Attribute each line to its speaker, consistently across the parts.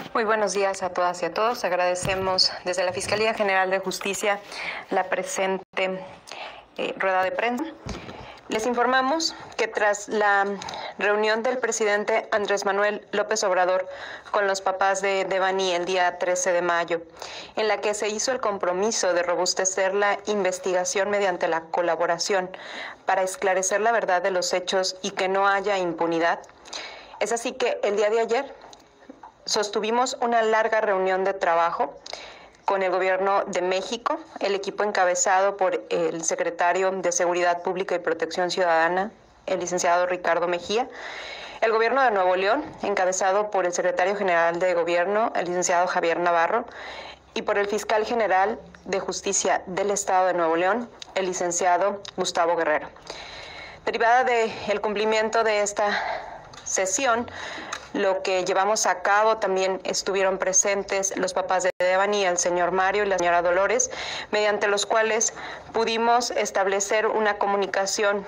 Speaker 1: Muy buenos días a todas y a todos. Agradecemos desde la Fiscalía General de Justicia la presente rueda de prensa. Les informamos que tras la reunión del presidente Andrés Manuel López Obrador con los papás de Devani el día 13 de mayo, en la que se hizo el compromiso de robustecer la investigación mediante la colaboración para esclarecer la verdad de los hechos y que no haya impunidad, es así que el día de ayer sostuvimos una larga reunión de trabajo con el Gobierno de México, el equipo encabezado por el secretario de Seguridad Pública y Protección Ciudadana, el licenciado Ricardo Mejía, el Gobierno de Nuevo León, encabezado por el secretario general de Gobierno, el licenciado Javier Navarro, y por el fiscal general de Justicia del Estado de Nuevo León, el licenciado Gustavo Guerrero. Derivada del cumplimiento de esta sesión, lo que llevamos a cabo, también estuvieron presentes los papás de Devani, el señor Mario y la señora Dolores, mediante los cuales pudimos establecer una comunicación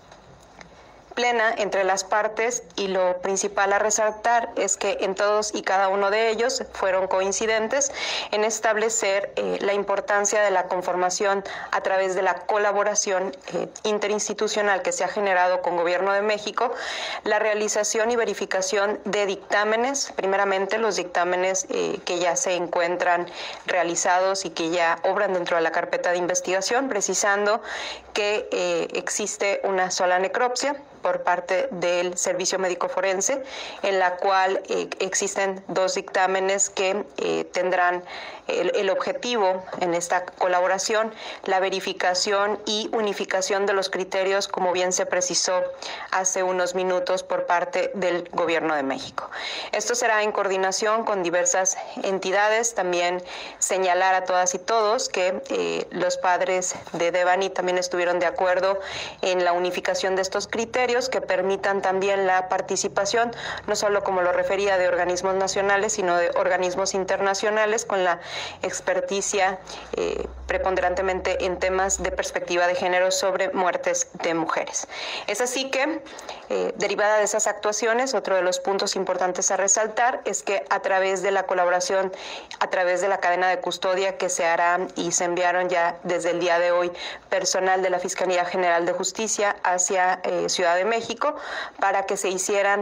Speaker 1: plena entre las partes, y lo principal a resaltar es que en todos y cada uno de ellos fueron coincidentes en establecer la importancia de la conformación a través de la colaboración interinstitucional que se ha generado con Gobierno de México, la realización y verificación de dictámenes, primeramente los dictámenes que ya se encuentran realizados y que ya obran dentro de la carpeta de investigación, precisando que existe una sola necropsia por parte del Servicio Médico Forense, en la cual existen dos dictámenes que tendrán el objetivo en esta colaboración, la verificación y unificación de los criterios, como bien se precisó hace unos minutos por parte del Gobierno de México. Esto será en coordinación con diversas entidades. También señalar a todas y todos que los padres de Devani también estuvieron de acuerdo en la unificación de estos criterios que permitan también la participación, no solo como lo refería de organismos nacionales, sino de organismos internacionales con la experticia preponderantemente en temas de perspectiva de género sobre muertes de mujeres. Es así que, derivada de esas actuaciones, otro de los puntos importantes a resaltar es que a través de la colaboración, a través de la cadena de custodia que se hará y se enviaron ya desde el día de hoy personal de la Fiscalía General de Justicia hacia Ciudad de México para que se hicieran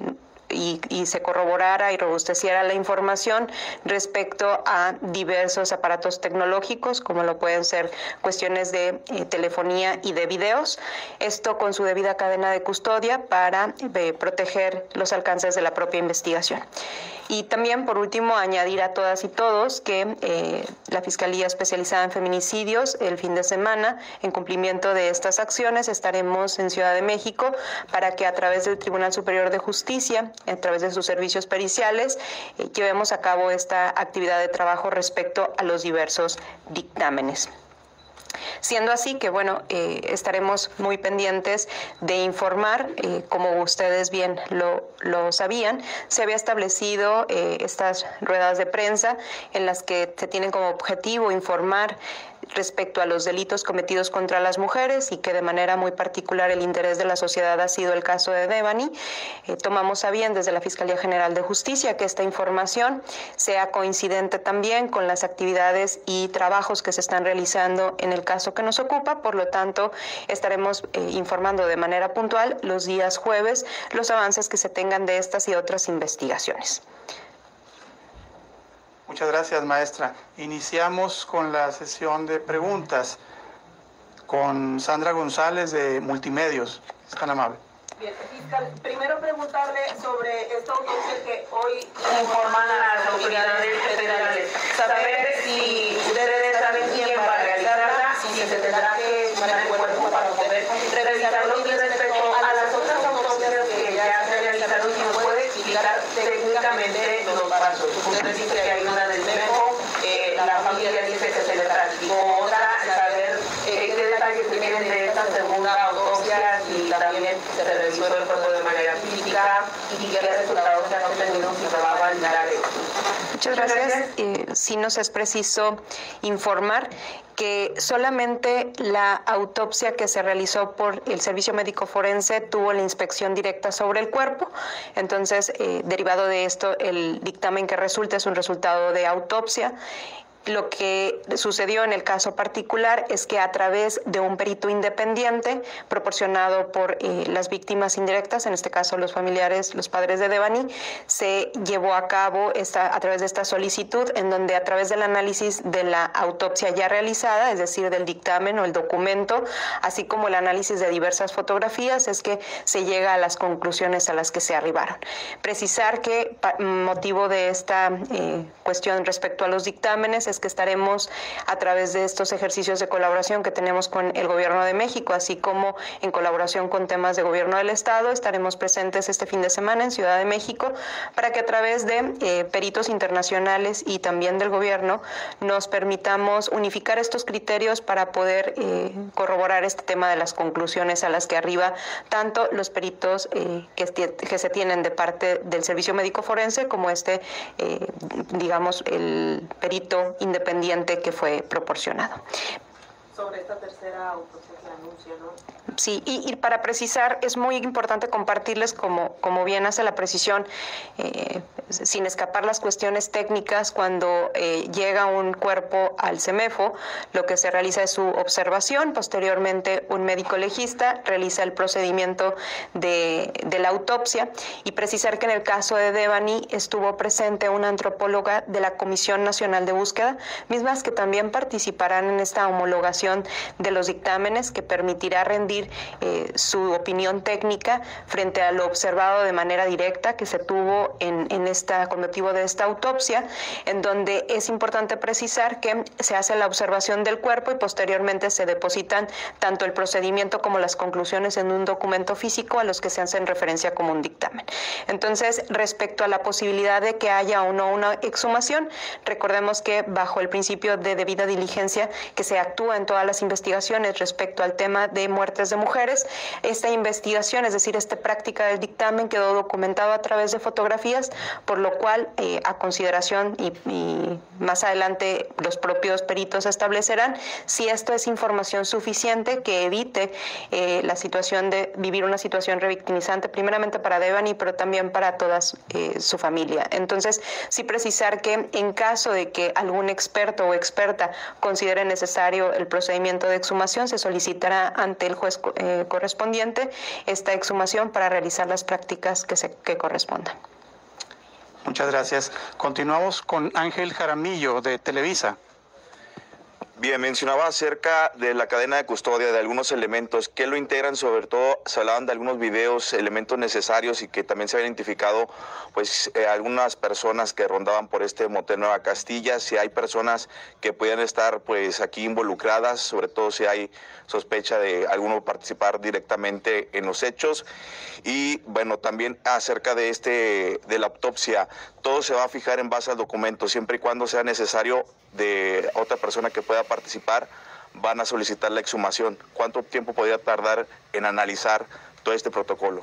Speaker 1: y se corroborara y robusteciera la información respecto a diversos aparatos tecnológicos, como lo pueden ser cuestiones de telefonía y de videos, esto con su debida cadena de custodia para proteger los alcances de la propia investigación. Y también, por último, añadir a todas y todos que la Fiscalía Especializada en Feminicidios, el fin de semana, en cumplimiento de estas acciones, estaremos en Ciudad de México para que a través del Tribunal Superior de Justicia, a través de sus servicios periciales, llevemos a cabo esta actividad de trabajo respecto a los diversos dictámenes. Siendo así que, bueno, estaremos muy pendientes de informar, como ustedes bien lo sabían, se había establecido estas ruedas de prensa en las que se tienen como objetivo informar respecto a los delitos cometidos contra las mujeres y que de manera muy particular el interés de la sociedad ha sido el caso de Devani. Tomamos a bien desde la Fiscalía General de Justicia que esta información sea coincidente también con las actividades y trabajos que se están realizando en el caso que nos ocupa. Por lo tanto, estaremos informando de manera puntual los días jueves los avances que se tengan de estas y otras investigaciones.
Speaker 2: Muchas gracias, maestra. Iniciamos con la sesión de preguntas con Sandra González de Multimedios. Es tan amable.
Speaker 3: Bien, fiscal, primero preguntarle sobre esta audiencia que hoy informan a las autoridades federales. Saber si ustedes saben quién va a realizarla, si se tendrá que sumar el cuerpo para poder revisarlo, y respecto a las otras autopsias que ya se realizaron, si nos puede explicar técnicamente los pasos. Usted dice que hay una del MEFO, la familia dice que se le practicó otra, saber qué detalles tienen de esta segunda autopsia, y también se revisó el cuerpo de manera física y qué resultados se han obtenido, si se va a validar esto.
Speaker 1: Muchas gracias. Sí nos es preciso informar que solamente la autopsia que se realizó por el Servicio Médico Forense tuvo la inspección directa sobre el cuerpo. Entonces, derivado de esto, el dictamen que resulta es un resultado de autopsia. Lo que sucedió en el caso particular es que a través de un perito independiente proporcionado por las víctimas indirectas, en este caso los familiares, los padres de Devani, se llevó a cabo a través de esta solicitud en donde a través del análisis de la autopsia ya realizada, es decir, del dictamen o el documento, así como el análisis de diversas fotografías, es que se llega a las conclusiones a las que se arribaron. Precisar que motivo de esta cuestión respecto a los dictámenes es que estaremos a través de estos ejercicios de colaboración que tenemos con el Gobierno de México, así como en colaboración con temas de Gobierno del Estado, estaremos presentes este fin de semana en Ciudad de México para que a través de peritos internacionales y también del Gobierno nos permitamos unificar estos criterios para poder corroborar este tema de las conclusiones a las que arriba tanto los peritos que se tienen de parte del Servicio Médico Forense como digamos, el perito independiente que fue proporcionado.
Speaker 3: Sobre esta tercera autopsia que anuncia, ¿no?
Speaker 1: Sí, y para precisar, es muy importante compartirles, como bien hace la precisión, sin escapar las cuestiones técnicas, cuando llega un cuerpo al CEMEFO, lo que se realiza es su observación, posteriormente un médico legista realiza el procedimiento de la autopsia, y precisar que en el caso de Devani estuvo presente una antropóloga de la Comisión Nacional de Búsqueda, mismas que también participarán en esta homologación de los dictámenes que permitirá rendir su opinión técnica frente a lo observado de manera directa que se tuvo con motivo de esta autopsia, en donde es importante precisar que se hace la observación del cuerpo y posteriormente se depositan tanto el procedimiento como las conclusiones en un documento físico a los que se hacen referencia como un dictamen. Entonces, respecto a la posibilidad de que haya o no una exhumación, recordemos que bajo el principio de debida diligencia que se actúa en todas las investigaciones respecto al tema de muertes de mujeres, esta investigación, es decir, esta práctica del dictamen quedó documentado a través de fotografías, por lo cual a consideración y más adelante los propios peritos establecerán si esto es información suficiente que evite la situación de vivir una situación revictimizante, primeramente para Devani, pero también para toda su familia. Entonces, sí precisar que en caso de que algún experto o experta considere necesario el procedimiento de exhumación, se solicitará ante el juez correspondiente esta exhumación para realizar las prácticas que correspondan.
Speaker 2: Muchas gracias. Continuamos con Ángel Jaramillo de Televisa.
Speaker 4: Bien, mencionaba acerca de la cadena de custodia, de algunos elementos que lo integran, sobre todo se hablaban de algunos videos, elementos necesarios y que también se habían identificado pues algunas personas que rondaban por este motel Nueva Castilla, si hay personas que podían estar pues aquí involucradas, sobre todo si hay sospecha de alguno participar directamente en los hechos. Y bueno, también acerca de la autopsia, todo se va a fijar en base al documento, siempre y cuando sea necesario de otra persona que pueda participar, van a solicitar la exhumación. ¿Cuánto tiempo podría tardar en analizar todo este protocolo?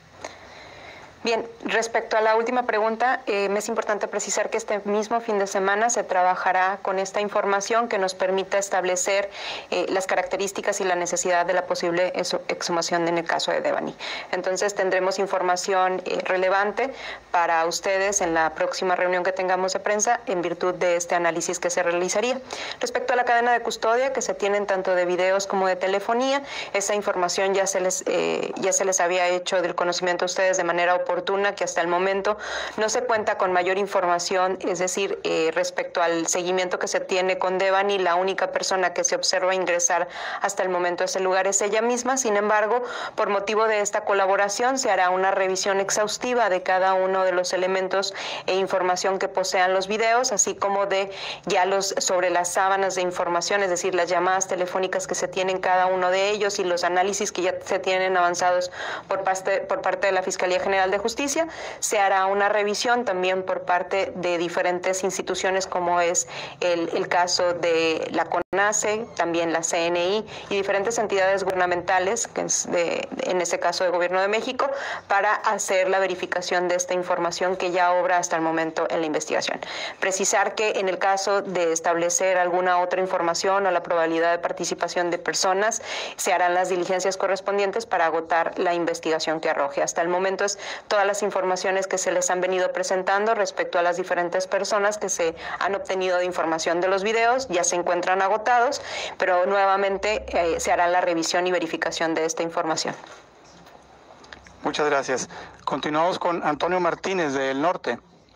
Speaker 1: Bien, respecto a la última pregunta, me es importante precisar que este mismo fin de semana se trabajará con esta información que nos permita establecer las características y la necesidad de la posible exhumación en el caso de Devani. Entonces tendremos información relevante para ustedes en la próxima reunión que tengamos de prensa en virtud de este análisis que se realizaría. Respecto a la cadena de custodia que se tienen tanto de videos como de telefonía, esa información ya se les había hecho del conocimiento a ustedes de manera oportuna, que hasta el momento no se cuenta con mayor información, es decir, respecto al seguimiento que se tiene con Devani, la única persona que se observa ingresar hasta el momento a ese lugar es ella misma. Sin embargo, por motivo de esta colaboración se hará una revisión exhaustiva de cada uno de los elementos e información que posean los videos, así como de ya sobre las sábanas de información, es decir, las llamadas telefónicas que se tienen cada uno de ellos y los análisis que ya se tienen avanzados por parte de la Fiscalía General de Justicia. Se hará una revisión también por parte de diferentes instituciones, como es el caso de la CONACE, también la CNI y diferentes entidades gubernamentales, que es en este caso de Gobierno de México, para hacer la verificación de esta información que ya obra hasta el momento en la investigación. Precisar que en el caso de establecer alguna otra información o la probabilidad de participación de personas, se harán las diligencias correspondientes para agotar la investigación que arroje. Hasta el momento es todas las informaciones que se les han venido presentando respecto a las diferentes personas que se han obtenido de información de los videos, ya se encuentran agotados, pero nuevamente se hará la revisión y verificación de esta información.
Speaker 2: Muchas gracias. Continuamos con Antonio Martínez del Norte.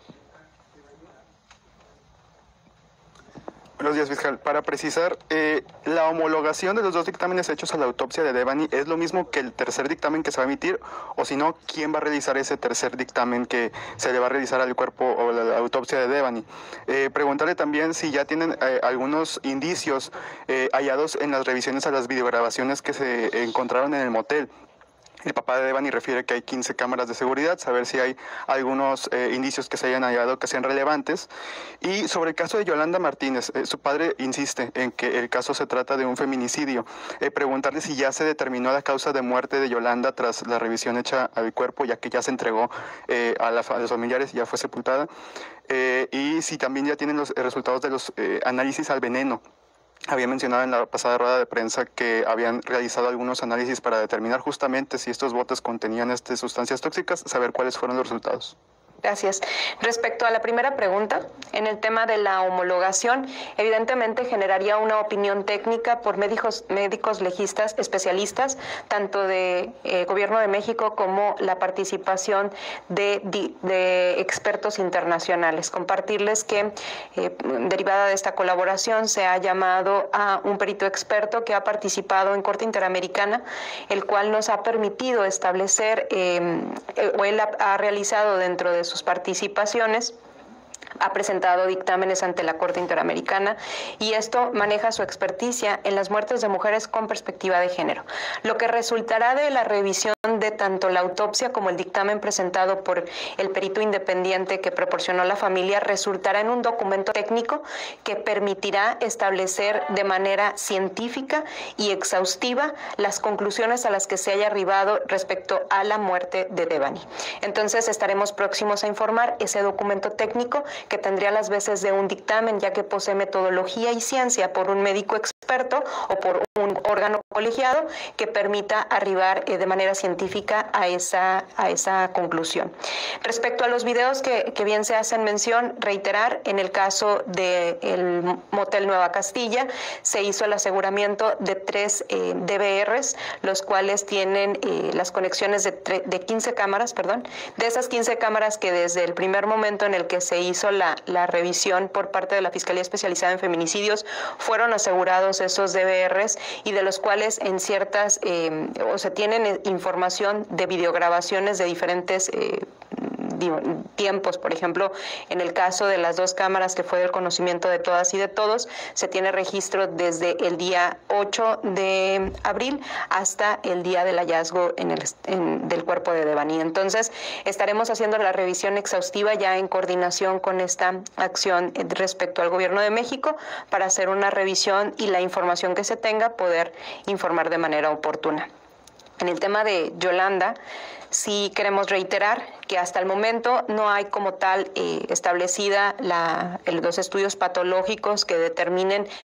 Speaker 5: Buenos días, fiscal. Para precisar, ¿la homologación de los dos dictámenes hechos a la autopsia de Devani es lo mismo que el tercer dictamen que se va a emitir? O si no, ¿quién va a realizar ese tercer dictamen que se le va a realizar al cuerpo o la autopsia de Devani? Preguntarle también si ya tienen algunos indicios hallados en las revisiones a las videograbaciones que se encontraron en el motel. El papá de Devani refiere que hay 15 cámaras de seguridad, saber si hay algunos indicios que se hayan hallado que sean relevantes. Y sobre el caso de Yolanda Martínez, su padre insiste en que el caso se trata de un feminicidio. Preguntarle si ya se determinó la causa de muerte de Yolanda tras la revisión hecha al cuerpo, ya que ya se entregó a los familiares y ya fue sepultada. Y si también ya tienen los resultados de los análisis al veneno. Había mencionado en la pasada rueda de prensa que habían realizado algunos análisis para determinar justamente si estos botes contenían sustancias tóxicas, saber cuáles fueron los resultados.
Speaker 1: Gracias. Respecto a la primera pregunta, en el tema de la homologación, evidentemente generaría una opinión técnica por médicos legistas especialistas, tanto de Gobierno de México como la participación de expertos internacionales. Compartirles que, derivada de esta colaboración, se ha llamado a un perito experto que ha participado en Corte Interamericana, el cual nos ha permitido establecer, o él ha realizado dentro de sus participaciones, ha presentado dictámenes ante la Corte Interamericana y esto maneja su experticia en las muertes de mujeres con perspectiva de género. Lo que resultará de la revisión de tanto la autopsia como el dictamen presentado por el perito independiente que proporcionó la familia resultará en un documento técnico que permitirá establecer de manera científica y exhaustiva las conclusiones a las que se haya arribado respecto a la muerte de Devani. Entonces estaremos próximos a informar ese documento técnico que tendría las veces de un dictamen, ya que posee metodología y ciencia por un médico experto o por un órgano colegiado que permita arribar de manera científica a esa conclusión. Respecto a los videos que bien se hacen mención, reiterar, en el caso del Motel Nueva Castilla, se hizo el aseguramiento de 3 DVRs, los cuales tienen las conexiones de 15 cámaras, de esas 15 cámaras que desde el primer momento en el que se hizo la revisión por parte de la Fiscalía Especializada en Feminicidios, fueron asegurados esos DVRs y de los cuales en ciertas, se tienen información de videograbaciones de diferentes tiempos. Por ejemplo, en el caso de las 2 cámaras que fue del conocimiento de todas y de todos, se tiene registro desde el día 8 de abril hasta el día del hallazgo del cuerpo de Devani. Entonces, estaremos haciendo la revisión exhaustiva ya en coordinación con esta acción respecto al Gobierno de México para hacer una revisión y la información que se tenga poder informar de manera oportuna. En el tema de Yolanda, sí queremos reiterar que hasta el momento no hay como tal establecida los estudios patológicos que determinen